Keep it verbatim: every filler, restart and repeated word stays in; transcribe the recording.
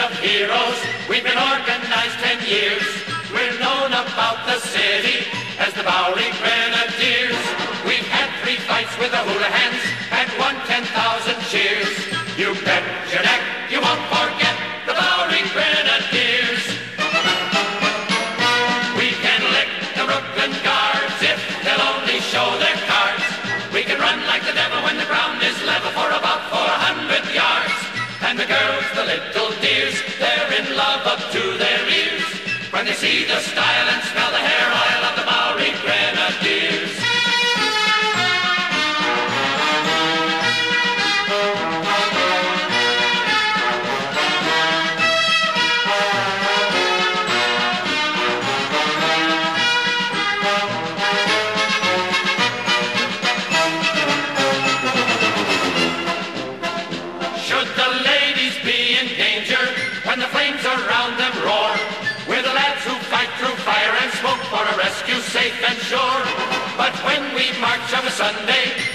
of heroes. We've been organized ten years. We're known about the city as the Bowery Grenadiers. We've had three fights with the hooligans and won ten thousand cheers. You bet your neck you won't forget the Bowery Grenadiers. We can lick the Brooklyn Guards if they'll only show their cards. We can run like the devil when the ground is level for about four hundred yards. And the girls, the little dears, they're in love up to their ears when they see the style and smell the hair oil of the Bowery Grenadiers. Should the ladies be in danger when the flames around them roar, we're the lads who fight through fire and smoke for a rescue safe and sure. But when we march of a Sunday,